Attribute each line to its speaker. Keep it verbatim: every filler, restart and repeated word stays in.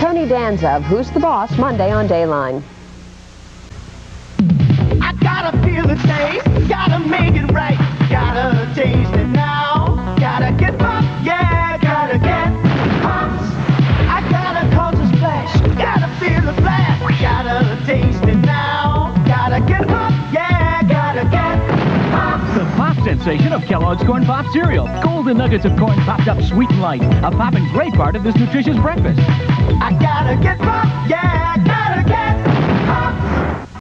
Speaker 1: Tony Danza of Who's the Boss, Monday on Dayline.
Speaker 2: I gotta feel the taste, gotta make it right, gotta taste it now, gotta get pumped, yeah, gotta get pumped. I gotta cause a splash, gotta feel the flash, gotta taste it now, gotta get pumped, yeah, gotta get pumped.
Speaker 3: The pop sensation of Kellogg's Corn Pop cereal. Golden nuggets of corn popped up sweet and light. A poppin' great part of this nutritious breakfast.
Speaker 2: I gotta get pumped, yeah, gotta get